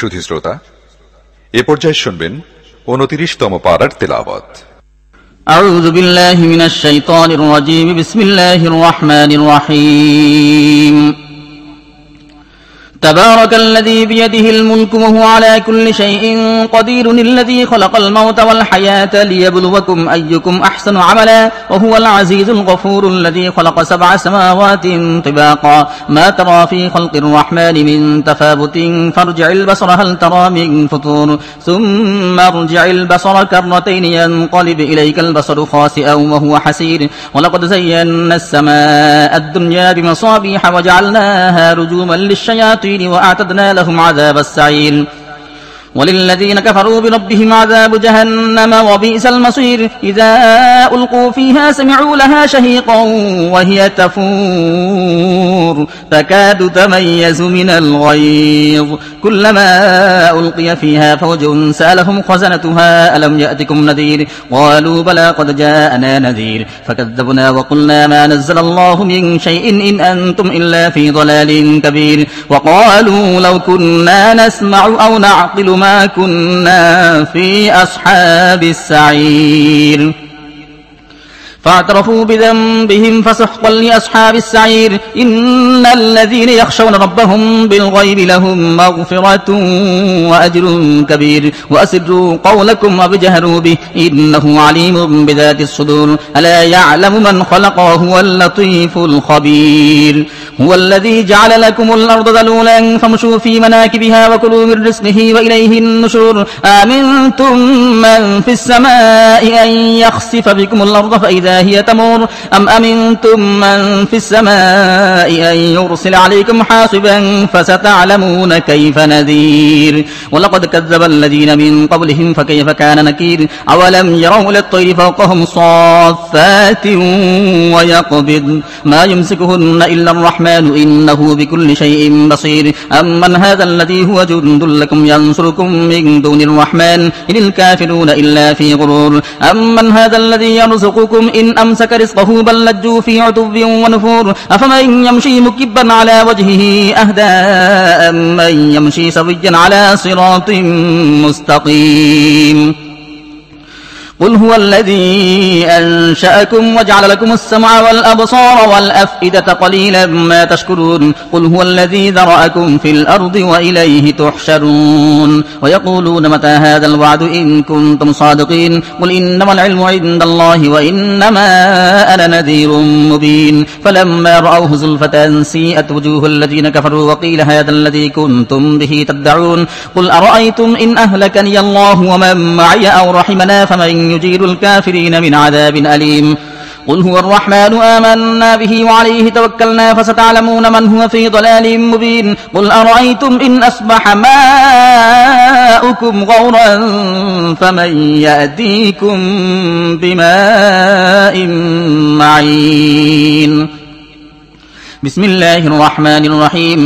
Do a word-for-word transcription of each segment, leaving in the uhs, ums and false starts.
সুধী শ্রোতা, এ পর্যায়ে শুনবেন উনত্রিশতম পারার তেলাওয়াত। আউযু বিল্লাহি মিনাশ শাইতানির রাজীম। বিসমিল্লাহির রহমানির রহিম। تبارك الذي بيده الملك وهو على كل شيء قدير الذي خلق الموت والحياة ليبلوكم أيكم أحسن عملا وهو العزيز الغفور الذي خلق سبع سماوات طباقا ما ترى في خلق الرحمن من تفاوت فارجع البصر هل ترى من فطور ثم ارجع البصر كرتين ينقلب إليك البصر خاسئا وهو حسير ولقد زينا السماء الدنيا بمصابيح وجعلناها رجوما للشياطين وأعتدنا لهم عذاب السعير وللذين كفروا بربهم عذاب جهنم وبئس المصير إذا ألقوا فيها سمعوا لها شهيقا وهي تفور تكاد تميز من الغيظ كلما ألقي فيها فوج سألهم خزنتها ألم يأتكم نذير قالوا بلى قد جاءنا نذير فكذبنا وقلنا ما نزل الله من شيء إن أنتم إلا في ضلال كبير وقالوا لو كنا نسمع أو نعقل ما كنا في أصحاب السعير فاعترفوا بذنبهم فسحقا لأصحاب السعير إن الذين يخشون ربهم بالغيب لهم مغفرة وأجر كبير وأسروا قولكم وابجهروا به إنه عليم بذات الصدور ألا يعلم من خلق وهو اللطيف الخبير هو الذي جعل لكم الأرض ذلولا فامشوا في مناكبها وكلوا من رزقه وإليه النشور آمنتم من في السماء أن يخسف بكم الأرض فإذا هي تمور أم أمنتم من في السماء أن يرسل عليكم حاصبا فستعلمون كيف نذير ولقد كذب الذين من قبلهم فكيف كان نكير أولم يروا إلى الطير فوقهم صافات ويقبض ما يمسكهن إلا الرحمن إنه بكل شيء بصير أمن هذا الذي هو جند لكم ينصركم من دون الرحمن إن الكافرون إلا في غرور أمن هذا الذي يرزقكم إن أمسك رزقه بل لجوا في عتو ونفور أفمن يمشي مكبا على وجهه أهدى أمن يمشي سويا على صراط مستقيم قل هو الذي أنشأكم وجعل لكم السمع والأبصار والأفئدة قليلا ما تشكرون قل هو الذي ذرأكم في الأرض وإليه تحشرون ويقولون متى هذا الوعد إن كنتم صادقين قل إنما العلم عند الله وإنما أنا نذير مبين فلما رأوه زلفة سيئت وجوه الذين كفروا وقيل هذا الذي كنتم به تدعون قل أرأيتم إن أهلكني الله ومن معي أو رحمنا فمن يجير الكافرين من عذاب أليم قل هو الرحمن آمنا به وعليه توكلنا فستعلمون من هو في ضلال مبين قل أرأيتم إن أصبح ماؤكم غورا فمن يأتيكم بماء معين بسم الله الرحمن الرحيم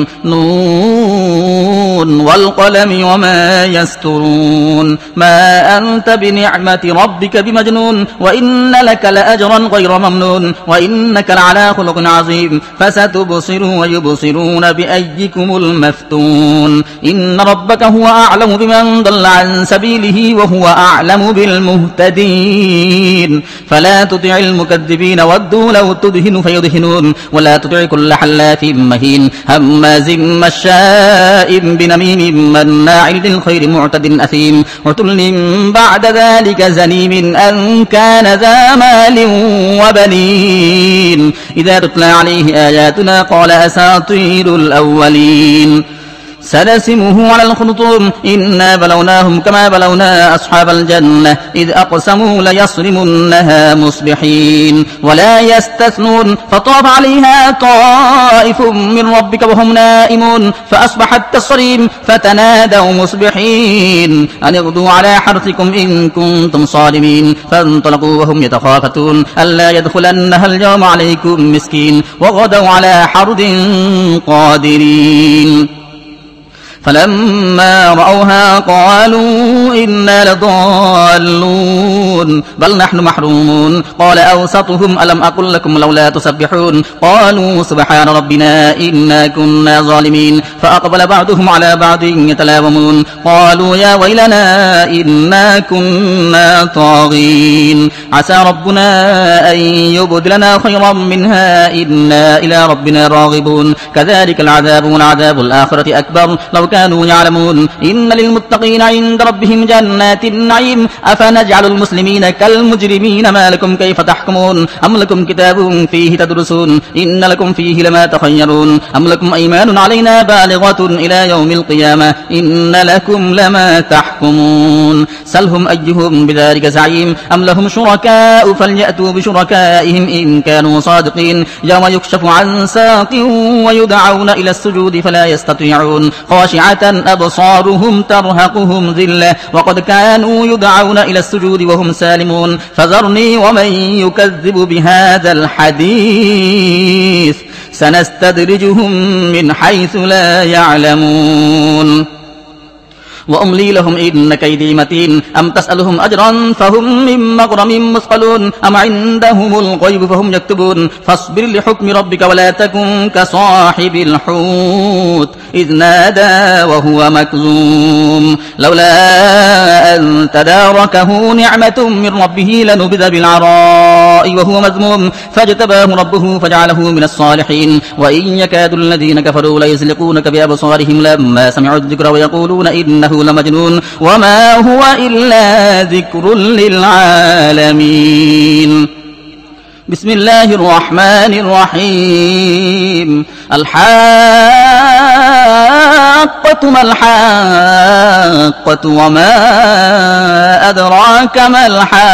نون والقلم وما يسطرون ما أنت بنعمة ربك بمجنون وإن لك لأجرا غير ممنون وإنك لعلى خلق عظيم فستبصر ويبصرون بأيكم المفتون إن ربك هو أعلم بمن ضل عن سبيله وهو أعلم بالمهتدين فلا تطع المكذبين ودوا لو تدهن فيدهنون ولا تطع كل حلاف مهين هماز مشاء بنميم مناع للخير معتد أثيم عتل بعد ذلك زنيم أن كان ذا مال وبنين إذا تتلى عليه آياتنا قال أساطير الأولين سنسمه على الخرطوم إنا بلوناهم كما بلونا أصحاب الجنة إذ أقسموا ليصرمنها مصبحين ولا يستثنون فطاف عليها طائف من ربك وهم نائمون فأصبحت كالصريم فتنادوا مصبحين أن اغدوا على حرثكم إن كنتم صارمين فانطلقوا وهم يتخافتون ألا يدخلنها اليوم عليكم مسكين وغدوا على حرد قادرين فلما رأوها قالوا إنا لضالون بل نحن محرومون قال أوسطهم ألم أقل لكم لولا تسبحون قالوا سبحان ربنا إنا كنا ظالمين فأقبل بعضهم على بعض يتلاومون قالوا يا ويلنا إنا كنا طاغين عسى ربنا أن يبدلنا خيرا منها إنا إلى ربنا راغبون كذلك العذاب والعذاب الآخرة أكبر لو كانوا يعلمون إن للمتقين عند ربهم جنات النعيم أفنجعل المسلمين كالمجرمين ما لكم كيف تحكمون أم لكم كتاب فيه تدرسون إن لكم فيه لما تخيرون أم لكم أيمان علينا بالغة إلى يوم القيامة إن لكم لما تحكمون سلهم أيهم بذلك زعيم أم لهم شركاء فليأتوا بشركائهم إن كانوا صادقين يوم يكشف عن ساق ويدعون إلى السجود فلا يستطيعون خاشعة أبصارهم ترهقهم ذلة وقد كانوا يدعون إلى السجود وهم سالمون فذرني ومن يكذب بهذا الحديث سنستدرجهم من حيث لا يعلمون وأملي لهم إن كيدي متين أم تسألهم أجرا فهم من مغرم مثقلون أم عندهم الغيب فهم يكتبون فاصبر لحكم ربك ولا تكن كصاحب الحوت إذ نادى وهو مكظوم لولا أن تداركه نعمة من ربه لنبذ بالعراء وهو مذموم فاجتباه ربه فجعله من الصالحين وإن يكاد الذين كفروا ليزلقونك بأبصارهم لما سمعوا الذكر ويقولون إنه لمجنون وما هو إلا ذكر للعالمين بسم الله الرحمن الرحيم الحاقة ما الحاقة وما أدراك ما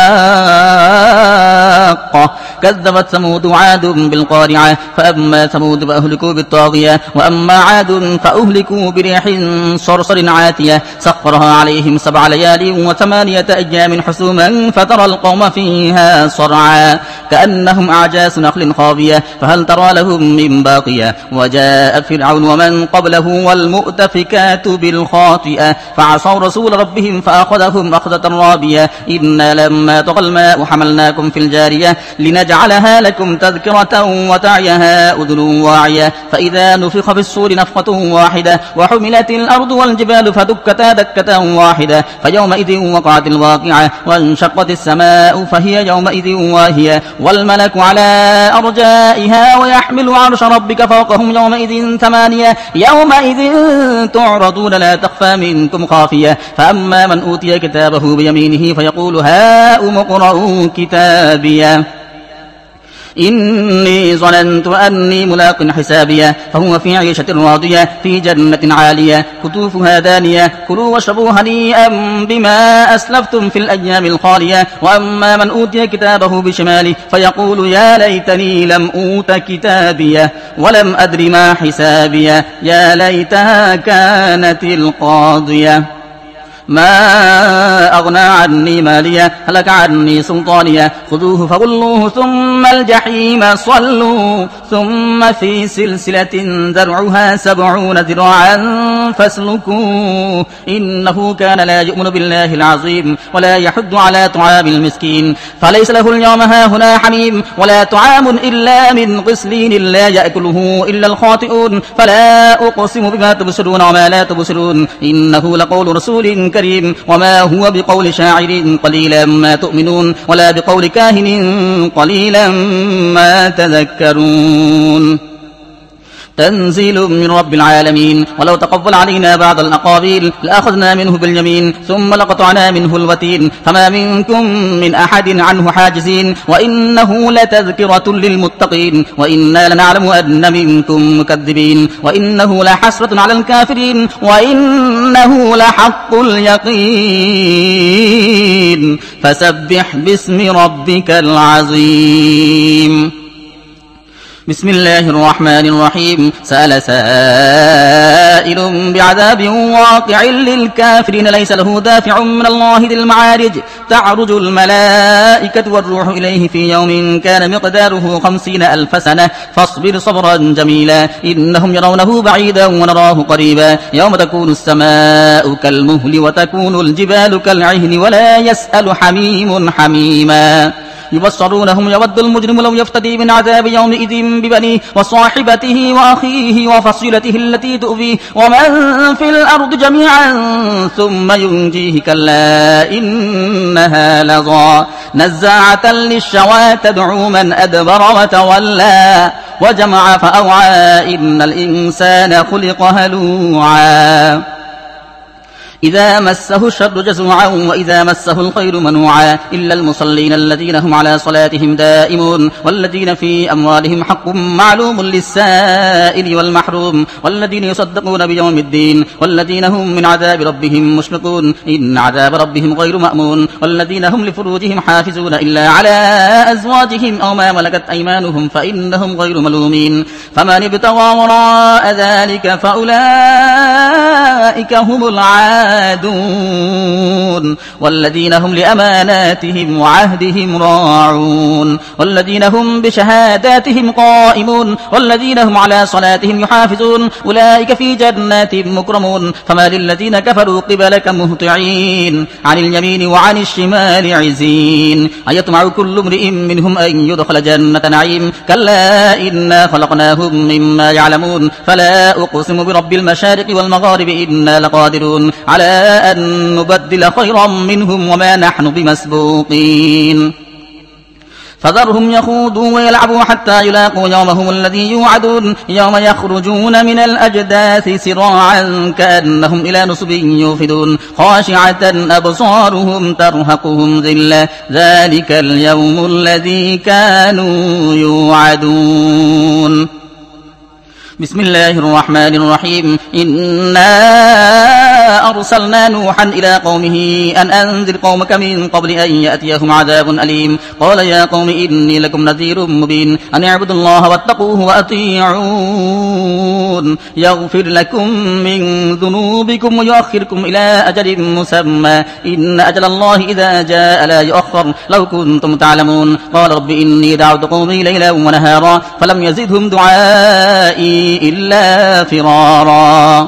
الحاقة كذبت ثمود وعاد بالقارعة فأما ثمود فأهلكوا بالطاغية وأما عاد فأهلكوا بريح صرصر عاتية سخرها عليهم سبع ليال وثمانية أيام حسوما فترى القوم فيها صرعا كأنهم أعجاز نخل خاوية فهل ترى لهم من باقية وجاء فرعون ومن قبله والمؤتفكات بالخاطئة فعصوا رسول ربهم فأخذهم أخذة رابية إنا لما طغى الماء حملناكم في الجارية لنجعلها لكم تذكرة وتعيها أذن واعية فإذا نفخ في الصور نفخة واحدة وحملت الأرض والجبال فدكتا دكة واحدة فيومئذ وقعت الواقعة وانشقت السماء فهي يومئذ واهية والملك على أرجائها ويحمل عرش ربك فوقهم يومئذ ثمانية يومئذ تعرضون لا تخفى منكم خافية فأما من أوتي كتابه بيمينه فيقول هاؤم اقرءوا كتابيه إني ظننت أني ملاق حسابية فهو في عيشة راضية في جنة عالية قطوفها دانية كلوا واشربوا هنيئا بما أسلفتم في الأيام الخالية وأما من أوتي كتابه بشماله فيقول يا ليتني لم أوت كتابيه ولم أدر ما حسابيه يا ليتها كانت القاضية ما أغنى عني مالية هلك عني سلطانية خذوه فغلوه ثم الجحيم صلوا ثم في سلسلة ذرعها سبعون ذراعا فاسلكوه إنه كان لا يؤمن بالله العظيم ولا يحض على طعام المسكين فليس له اليوم هاهنا حميم ولا طعام إلا من غسلين لا يأكله إلا الخاطئون فلا أقسم بما تبصرون وما لا تبصرون إنه لقول رسول كريم وما هو بقول شاعر قليلا ما تؤمنون ولا بقول كاهن قليلا ما تذكرون تنزيل من رب العالمين ولو تقبل علينا بعض الأقاويل لأخذنا منه باليمين ثم لقطعنا منه الوتين فما منكم من أحد عنه حاجزين وإنه لتذكرة للمتقين وإنا لنعلم أن منكم مكذبين وإنه لحسرة على الكافرين وإنه لحق اليقين فسبح باسم ربك العظيم بسم الله الرحمن الرحيم سأل سائل بعذاب واقع للكافرين ليس له دافع من الله ذي المعارج تعرج الملائكة والروح إليه في يوم كان مقداره خمسين ألف سنة فاصبر صبرا جميلا إنهم يرونه بعيدا ونراه قريبا يوم تكون السماء كالمهل وتكون الجبال كالعهن ولا يسأل حميم حميما يبصرونهم يود المجرم لو يفتدي من عذاب يومئذ ببنيه وصاحبته وأخيه وفصيلته التي تؤذيه ومن في الأرض جميعا ثم ينجيه كلا إنها لظى نزاعة للشوى تدعو من أدبر وتولى وجمع فأوعى إن الإنسان خلق هلوعا إذا مسه الشر جزوعا وإذا مسه الخير منوعا إلا المصلين الذين هم على صلاتهم دائمون والذين في أموالهم حق معلوم للسائل والمحروم والذين يصدقون بيوم الدين والذين هم من عذاب ربهم مشفقون إن عذاب ربهم غير مأمون والذين هم لفروجهم حافظون إلا على أزواجهم أو ما ملكت أيمانهم فإنهم غير ملومين فمن ابتغى وراء ذلك فأولئك هم العادون والذين هم لأماناتهم وعهدهم راعون والذين هم بشهاداتهم قائمون والذين هم على صلاتهم يحافظون أولئك في جنات مكرمون فما للذين كفروا قبلك مهطعين عن اليمين وعن الشمال عزين أيطمع كل امرئ منهم أن يدخل جنة نعيم كلا إنا خلقناهم مما يعلمون فلا أقسم برب المشارق والمغارب إنا لقادرون على أن نبدل خيرا منهم وما نحن بمسبوقين فذرهم يخوضوا ويلعبوا حتى يلاقوا يومهم الذي يوعدون يوم يخرجون من الأجداث سراعا كأنهم إلى نصب يوفدون خاشعة أبصارهم ترهقهم ذلة ذلك اليوم الذي كانوا يوعدون بسم الله الرحمن الرحيم إنا أرسلنا نوحا إلى قومه أن أنذر قومك من قبل أن يأتيهم عذاب أليم قال يا قوم إني لكم نذير مبين أن اعبدوا الله واتقوه وأطيعون يغفر لكم من ذنوبكم ويؤخركم إلى أجل مسمى إن أجل الله إذا جاء لا يؤخر لو كنتم تعلمون قال رب إني دعوت قومي ليلا ونهارا فلم يزدهم دعائي إلا فرارا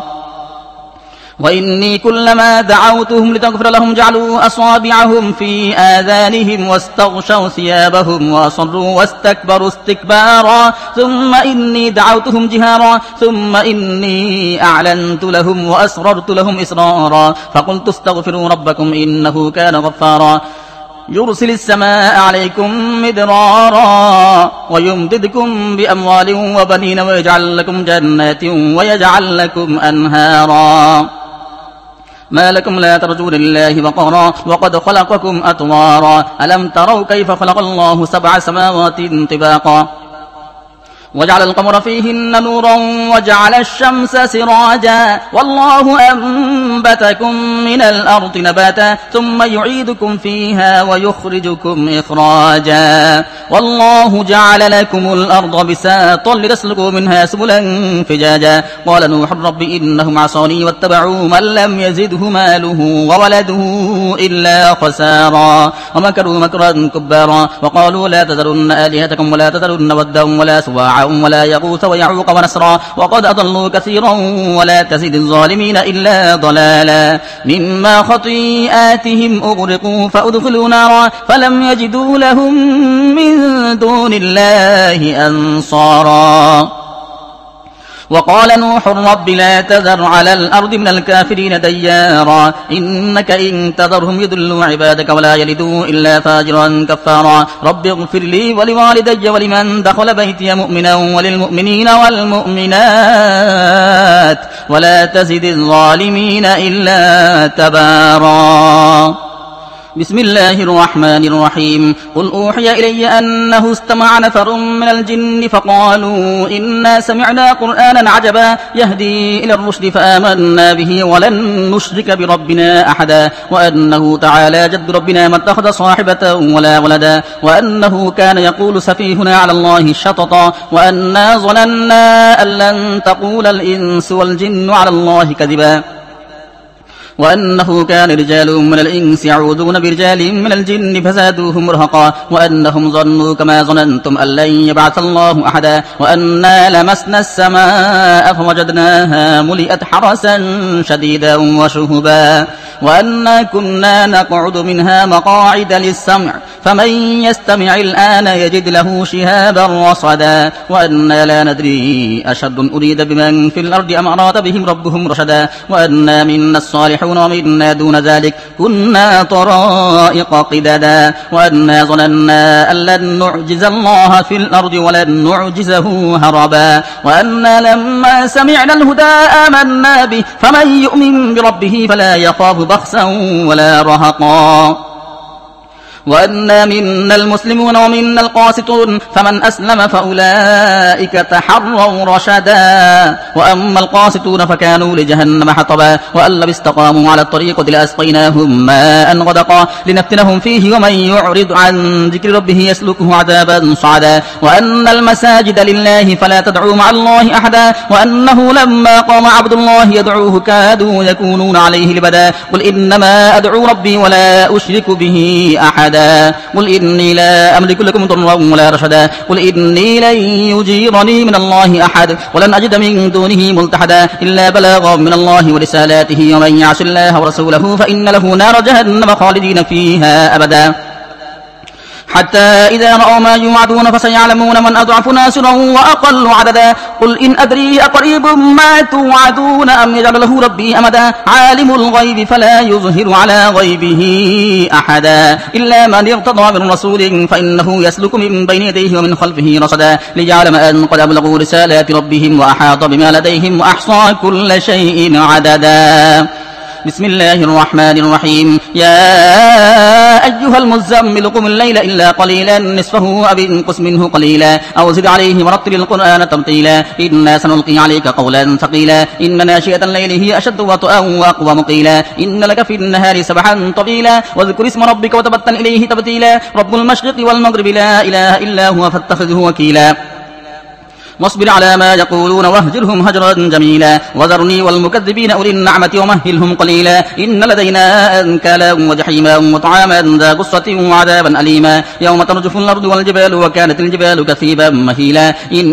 وإني كلما دعوتهم لتغفر لهم جعلوا أصابعهم في آذانهم واستغشوا ثيابهم وأصروا واستكبروا استكبارا ثم إني دعوتهم جهارا ثم إني أعلنت لهم وأسررت لهم إسرارا فقلت استغفروا ربكم إنه كان غفارا يرسل السماء عليكم مدرارا ويمددكم بأموال وبنين ويجعل لكم جنات ويجعل لكم أنهارا ما لكم لا ترجون لله وقرا وقد خلقكم أطوارا ألم تروا كيف خلق الله سبع سماوات طباقا وجعل القمر فيهن نورا وجعل الشمس سراجا والله أنبتكم من الأرض نباتا ثم يعيدكم فيها ويخرجكم إخراجا والله جعل لكم الأرض بساطا لتسلكوا منها سبلا فجاجا قال نوح رب إنهم عصوني واتبعوا من لم يزده ماله وولده إلا خسارا ومكروا مكرا كبارا وقالوا لا تذرن آلهتكم ولا تذرن ودا ولا سواعا ولا يغوث ويعوق ونسرا وقد أضلوا كثيرا ولا تزد الظالمين إلا ضلالا مما خطيئاتهم أغرقوا فأدخلوا نارا فلم يجدوا لهم من دون الله أنصارا وقال نوح رب لا تذر على الأرض من الكافرين ديارا إنك إن تذرهم يضلوا عبادك ولا يلدوا إلا فاجرا كفارا رب اغفر لي ولوالدي ولمن دخل بيتي مؤمنا وللمؤمنين والمؤمنات ولا تزد الظالمين إلا تبارا بسم الله الرحمن الرحيم قل أوحي إلي أنه استمع نفر من الجن فقالوا إنا سمعنا قرآنا عجبا يهدي إلى الرشد فآمنا به ولن نشرك بربنا أحدا وأنه تعالى جد ربنا ما اتخذ صاحبة ولا ولدا وأنه كان يقول سفيهنا على الله شططا وأنا ظننا أن لن تقول الإنس والجن على الله كذبا وأنه كان رجال من الإنس يعوذون برجال من الجن فزادوهم رهقا وأنهم ظنوا كما ظننتم أن لن يبعث الله أحدا وأنا لمسنا السماء فوجدناها ملئت حرسا شديدا وشهبا وأنا كنا نقعد منها مقاعد للسمع فمن يستمع الآن يجد له شهابا رصدا وأنا لا ندري أشد أريد بمن في الأرض أم أراد بهم ربهم رشدا وأنا منا الصالحون ومنا دون ذلك كنا طرائق قددا وأنا ظننا أن لن نعجز الله في الأرض ولن نعجزه هربا وأنا لما سمعنا الهدى آمنا به فمن يؤمن بربه فلا يخاف بخسا ولا رهقا وأنا منا المسلمون ومنا القاسطون فمن أسلم فأولئك تحروا رشدا وأما القاسطون فكانوا لجهنم حطبا وأن لو استقاموا على الطريقة لأسقيناهم ماء غدقا لنفتنهم فيه ومن يعرض عن ذكر ربه يسلكه عذابا صعدا وأن المساجد لله فلا تدعوا مع الله أحدا وأنه لما قام عبد الله يدعوه كادوا يكونون عليه لبدا قل إنما أدعو ربي ولا أشرك به أحدا قل إني لا أملك لكم ضرا ولا رشدا قل إني لن يجيرني من الله أحد ولن أجد من دونه ملتحدا إلا بلاغا من الله ورسالاته ومن يعص الله ورسوله فإن له نار جهنم خالدين فيها أبدا حتى إذا رأوا ما يوعدون فسيعلمون من أضعف ناصرا وأقل عددا قل إن أدري أقريب ما توعدون أم يجعل له ربي أمدا عالم الغيب فلا يظهر على غيبه أحدا إلا من ارتضى من رسول فإنه يسلك من بين يديه ومن خلفه رصدا ليعلم أن قد أبلغوا رسالات ربهم وأحاط بما لديهم وأحصى كل شيء عددا بسم الله الرحمن الرحيم يا أيها المزمل قم الليل إلا قليلا نصفه أو انقص منه قليلا أو زد عليه ورتل القرآن ترتيلا إنا سنلقي عليك قولا ثقيلا إن ناشئة الليل هي أشد وطئا وأقوم قيلا إن لك في النهار سبحا طويلا واذكر اسم ربك وتبتل إليه تبتيلا رب المشرق والمغرب لا إله إلا هو فاتخذه وكيلا واصبر على ما يقولون واهجرهم هجرا جميلا وذرني والمكذبين أولي النعمة ومهلهم قليلا إن لدينا أنكالا وجحيما وطعاما ذا غصة وعذابا أليما يوم ترجف الأرض والجبال وكانت الجبال كثيبا مهيلا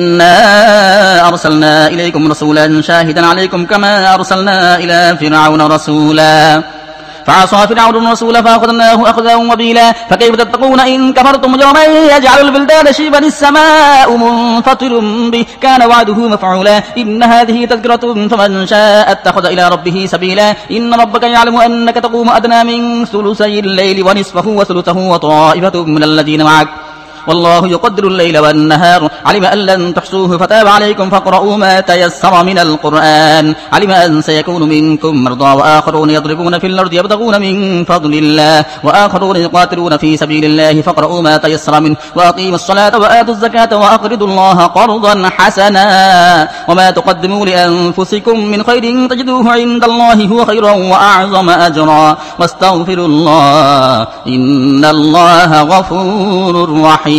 إنا أرسلنا إليكم رسولا شاهدا عليكم كما أرسلنا إلى فرعون رسولا فعصى فرعون الرسول فأخذناه أخذا وبيلا فكيف تتقون إن كفرتم يوما يجعل البلدان شيبا السماء منفطر به كان وعده مفعولا إن هذه تذكرة فمن شاء اتخذ إلى ربه سبيلا إن ربك يعلم أنك تقوم أدنى من ثلثي الليل ونصفه وثلثه وطائفة من الذين معك والله يقدر الليل والنهار علم أن لن تحصوه فتاب عليكم فاقرؤوا ما تيسر من القرآن علم أن سيكون منكم مرضى وآخرون يضربون في الأرض يبتغون من فضل الله وآخرون يقاتلون في سبيل الله فاقرؤوا ما تيسر منه وأقيموا الصلاة وآتوا الزكاة وأقرضوا الله قرضا حسنا وما تقدموا لأنفسكم من خير تجدوه عند الله هو خيرا وأعظم أجرا واستغفروا الله إن الله غفور رحيم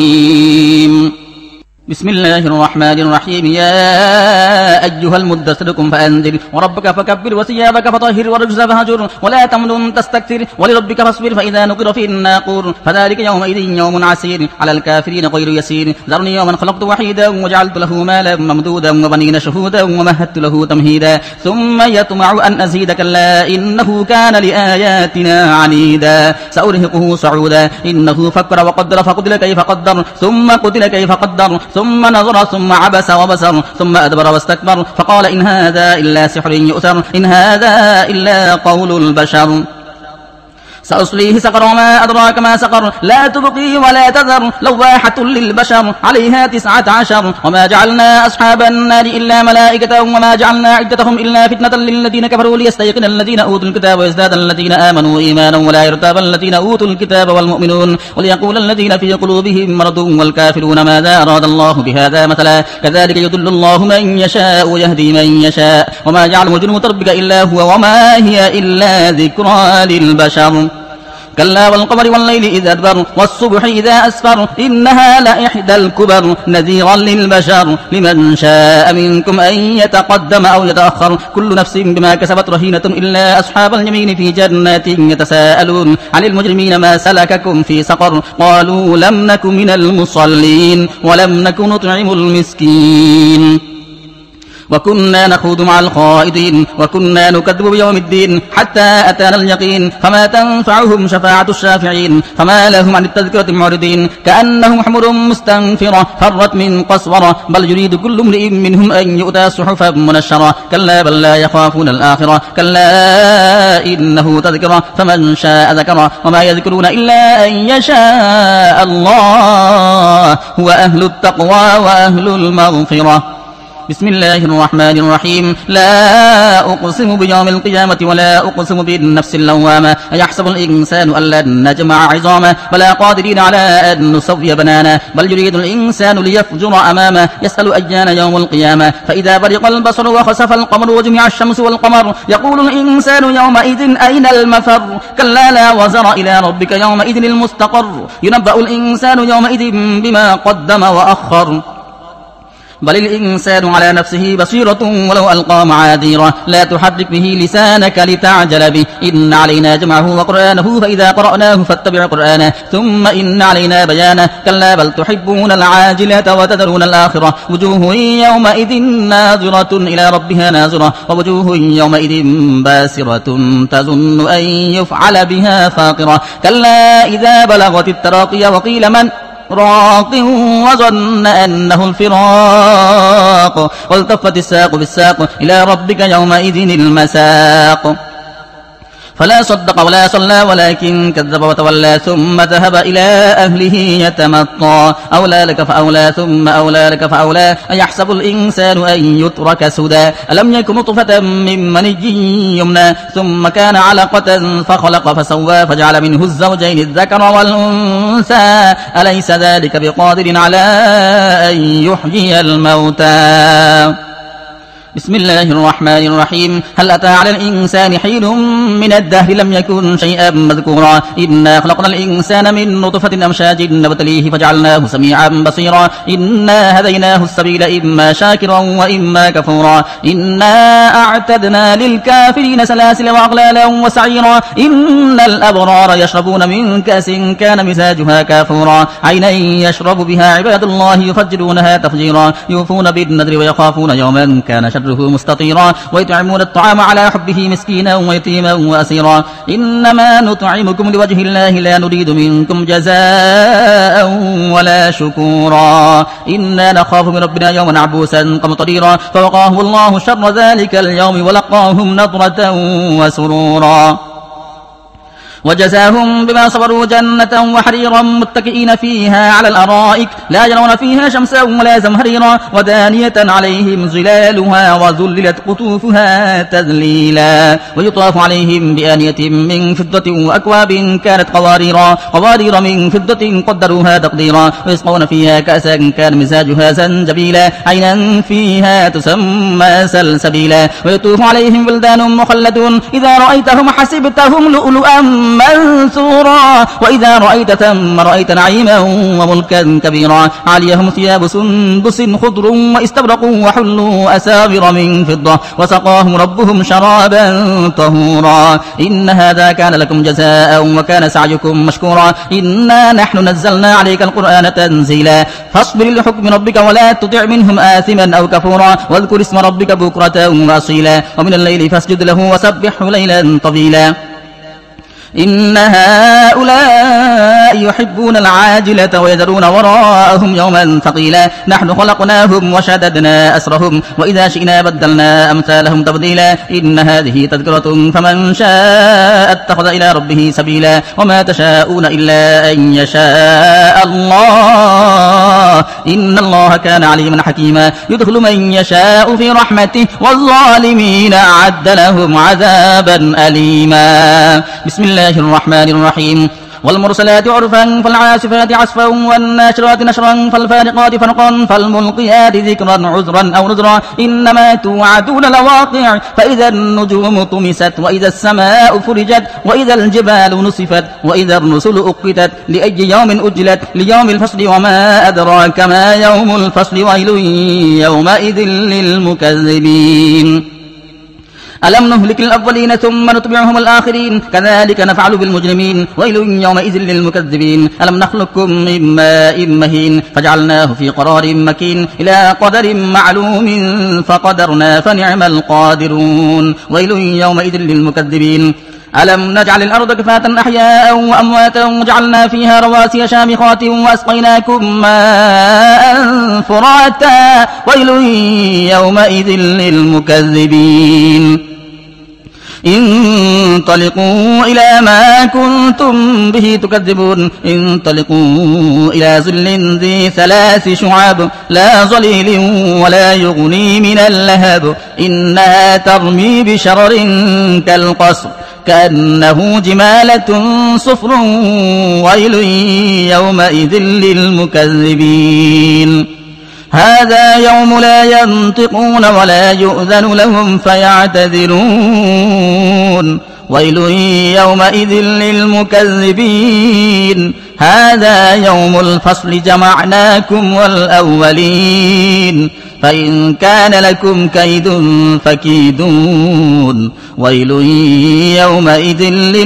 بسم الله الرحمن الرحيم يا أيها المدثر قم فأنذر وربك فكبر وثيابك فطهر والرجز فهجر ولا تمنن تستكثر ولربك فاصبر فإذا نقر في الناقور فذلك يومئذ يوم عسير على الكافرين غير يسير ذرني ومن خلقت وحيدا وجعلت له مالا ممدودا وبنين شهودا ومهدت له تمهيدا ثم يطمع أن أزيد كلا إنه كان لآياتنا عنيدا سأرهقه صعودا إنه فكر وقدر فقتل كيف قدر ثم قتل كيف قدر ثم نظر ثم عبس وبصر ثم أدبر واستكبر فقال إن هذا إلا سحر يؤثر إن هذا إلا قول البشر سأصليه سقر وما أدراك ما سقر لا تبقي ولا تذر لواحة للبشر عليها تسعة عشر وما جعلنا أصحاب النار إلا ملائكة وما جعلنا عدتهم إلا فتنة للذين كفروا ليستيقن الذين أوتوا الكتاب ويزداد الذين آمنوا إيمانا ولا يرتاب الذين أوتوا الكتاب والمؤمنون وليقول الذين في قلوبهم مرض والكافرون ماذا أراد الله بهذا مثلا كذلك يضل الله من يشاء ويهدي من يشاء وما يعلم جنود ربك إلا هو وما هي إلا ذكرى للبشر كلا والقمر والليل إذ أدبر والصبح إذا أسفر إنها لإحدى الكبر نذيرا للبشر لمن شاء منكم أن يتقدم أو يتأخر كل نفس بما كسبت رهينة إلا أصحاب اليمين في جنات يتساءلون عن المجرمين ما سلككم في سقر قالوا لم نك من المصلين ولم نك نطعم المسكين وكنا نخوض مع الخائضين وكنا نكذب بيوم الدين حتى أتانا اليقين فما تنفعهم شفاعة الشافعين فما لهم عن التذكرة معرضين كأنهم حمر مستنفرة فرت من قسورة بل يريد كل امرئ منهم أن يؤتى صحفا منشرة كلا بل لا يخافون الآخرة كلا إنه تذكرة فمن شاء ذكره وما يذكرون إلا أن يشاء الله هو أهل التقوى وأهل المغفرة بسم الله الرحمن الرحيم لا أقسم بيوم القيامة ولا أقسم بالنفس اللوامة أيحسب الإنسان أن لن نجمع عظامه بلى قادرين على أن نسوي بنانه بل يريد الإنسان ليفجر أمامه يسأل أيان يوم القيامة فإذا برق البصر وخسف القمر وجمع الشمس والقمر يقول الإنسان يومئذ أين المفر كلا لا وزر إلى ربك يومئذ المستقر ينبأ الإنسان يومئذ بما قدم وأخر بل الإنسان على نفسه بصيرة ولو ألقى معاذيره لا تحرك به لسانك لتعجل به إن علينا جمعه وقرآنه فإذا قرأناه فاتبع قرآنه ثم إن علينا بيانه كلا بل تحبون العاجلة وتذرون الآخرة وجوه يومئذ ناظرة إلى ربها ناظرة ووجوه يومئذ باسرة تظن أن يفعل بها فاقرة كلا إذا بلغت التراقي وقيل من راق وظن أنه الفراق والتفت الساق بالساق إلى ربك يومئذ المساق فلا صدق ولا صلى ولكن كذب وتولى ثم ذهب إلى أهله يتمطى أولى لك فأولى ثم أولى لك فأولى أيحسب الإنسان أن يترك سدى ألم يكن نطفة من مني يمنى ثم كان علقة فخلق فسوى فجعل منه الزوجين الذكر والأنثى أليس ذلك بقادر على أن يحيي الموتى بسم الله الرحمن الرحيم هل أتى على الإنسان حين من الدهر لم يكن شيئا مذكورا إنا خلقنا الإنسان من نطفة أمشاج نبتليه فجعلناه سميعا بصيرا إنا هديناه السبيل إما شاكرا وإما كفورا إنا أعتدنا للكافرين سلاسل وأغلالا وسعيرا إن الأبرار يشربون من كأس كان مزاجها كافورا عينا يشرب بها عباد الله يفجرونها تفجيرا يوفون بالنذر ويخافون يوما كان شر مستطيرا ويطعمون الطعام على حبه مسكينا ويتيما وأسيرا إنما نطعمكم لوجه الله لا نريد منكم جزاء ولا شكورا إنا نخاف من ربنا يوما عبوسا قمطريرا فوقاه الله شر ذلك اليوم ولقاهم نضرة وسرورا وجزاهم بما صبروا جنة وحريرا متكئين فيها على الأرائك لا يرون فيها شمسا ولا زمهريرا ودانية عليهم ظلالها وذللت قطوفها تذليلا ويطاف عليهم بآنية من فضة وأكواب كانت قواريرا قوارير من فضة قدروها تقديرا ويسقون فيها كأسا كان مزاجها زنجبيلا عينا فيها تسمى سلسبيلا ويطوف عليهم ولدان مخلدون إذا رأيتهم حسبتهم لؤلؤا منثورا وإذا رأيت ثم رأيت نعيما وملكا كبيرا عليهم ثياب سندس خضر واستبرق وحلوا أساور من فضة وسقاهم ربهم شرابا طهورا إن هذا كان لكم جزاء وكان سعيكم مشكورا إنا نحن نزلنا عليك القرآن تنزيلا فاصبر لحكم ربك ولا تطع منهم آثما أو كفورا واذكر اسم ربك بكرة وأصيلا ومن الليل فاسجد له وسبحه ليلا طويلا إن هؤلاء يحبون العاجلة ويذرون وراءهم يوما ثقيلا نحن خلقناهم وشددنا أسرهم وإذا شئنا بدلنا أمثالهم تبديلا إن هذه تذكرة فمن شاء اتخذ إلى ربه سبيلا وما تشاءون إلا أن يشاء الله إن الله كان عليما حكيما يدخل من يشاء في رحمته والظالمين أعد لهم عذابا أليما. بسم الله الرحمن الرحيم. والمرسلات عرفا فالعاصفات عصفا والناشرات نشرا فالفارقات فرقا فالملقيات ذكرا عذرا أو نذرا إنما توعدون لواقع فإذا النجوم طمست وإذا السماء فرجت وإذا الجبال نصفت وإذا الرسل أقتت لأي يوم أجلت ليوم الفصل وما أدراك ما يوم الفصل ويل يومئذ للمكذبين. ألم نهلك الأولين ثم نتبعهم الآخرين كذلك نفعل بالمجرمين ويل يومئذ للمكذبين. ألم نخلقكم من ماء مهين فجعلناه في قرار مكين إلى قدر معلوم فقدرنا فنعم القادرون ويل يومئذ للمكذبين. ألم نجعل الأرض كفاة أحياء وأمواتا وجعلنا فيها رواسي شامخات وأسقيناكم ماء فراتا ويل يومئذ للمكذبين. انطلقوا إلى ما كنتم به تكذبون انطلقوا إلى ظل ذي ثلاث شعاب لا ظليل ولا يغني من اللهب إنها ترمي بشرر كالقصر كأنه جمالة صفر ويل يومئذ للمكذبين. هذا يوم لا ينطقون ولا يؤذن لهم فيعتذرون ويل يومئذ للمكذبين. هذا يوم الفصل جمعناكم والأولين فإن كان لكم كيد فكيدون ويل يومئذ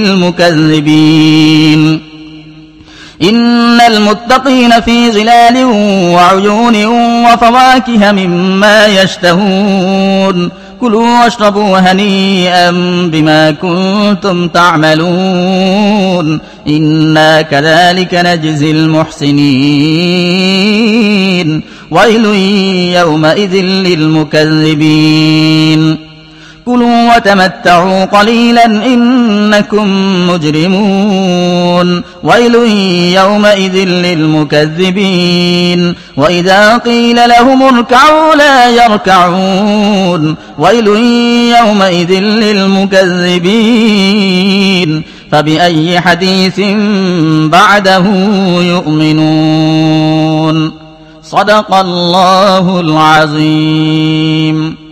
للمكذبين. إن المتقين في ظلال وعيون وفواكه مما يشتهون كلوا واشربوا هنيئا بما كنتم تعملون إنا كذلك نجزي المحسنين ويل يومئذ للمكذبين. كلوا وتمتعوا قليلا إنكم مجرمون ويل يومئذ للمكذبين. وإذا قيل لهم اركعوا لا يركعون ويل يومئذ للمكذبين. فبأي حديث بعده يؤمنون. صدق الله العظيم.